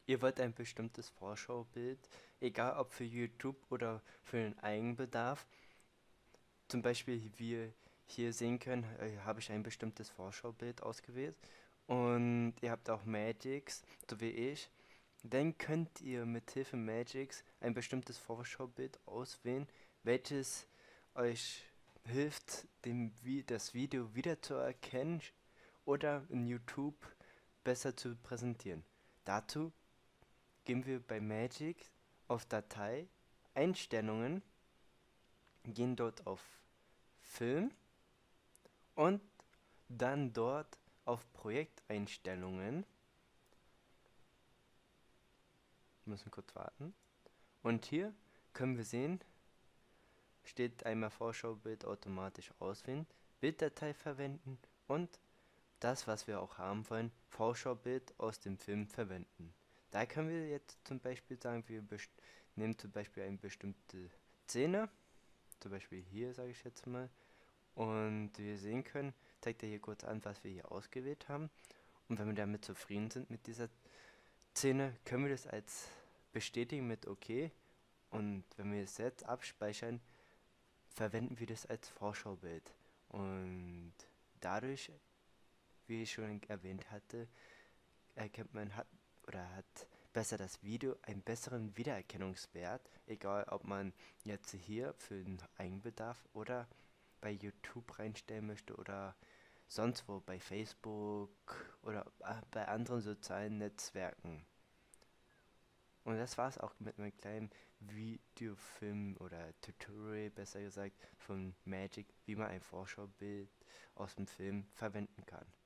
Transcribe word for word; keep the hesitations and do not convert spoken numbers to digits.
Ihr wollt ein bestimmtes Vorschaubild, egal ob für YouTube oder für den Eigenbedarf. Zum Beispiel, wie wir hier sehen können, äh, habe ich ein bestimmtes Vorschaubild ausgewählt. Und ihr habt auch Magics, so wie ich. Dann könnt ihr mit Hilfe Magics ein bestimmtes Vorschaubild auswählen, welches euch hilft, dem, Vi- das Video wiederzuerkennen oder in YouTube besser zu präsentieren. Dazu gehen wir bei Magic auf Datei, Einstellungen, gehen dort auf Film und dann dort auf Projekteinstellungen. Wir müssen kurz warten. Und hier können wir sehen, steht einmal Vorschaubild automatisch auswählen, Bilddatei verwenden und das, was wir auch haben wollen, Vorschaubild aus dem Film verwenden. Da können wir jetzt zum Beispiel sagen, wir nehmen zum Beispiel eine bestimmte Szene, zum Beispiel hier sage ich jetzt mal, und wie wir sehen können, zeigt er hier kurz an, was wir hier ausgewählt haben. Und wenn wir damit zufrieden sind mit dieser Szene, können wir das als bestätigen mit OK. Und wenn wir es jetzt abspeichern, verwenden wir das als Vorschaubild. Und dadurch, wie ich schon erwähnt hatte, erkennt man hat oder hat besser das Video einen besseren Wiedererkennungswert, egal ob man jetzt hier für den Eigenbedarf oder bei YouTube reinstellen möchte oder sonst wo, bei Facebook oder äh, bei anderen sozialen Netzwerken. Und das war es auch mit meinem kleinen Videofilm oder Tutorial, besser gesagt, von Magic, wie man ein Vorschaubild aus dem Film verwenden kann.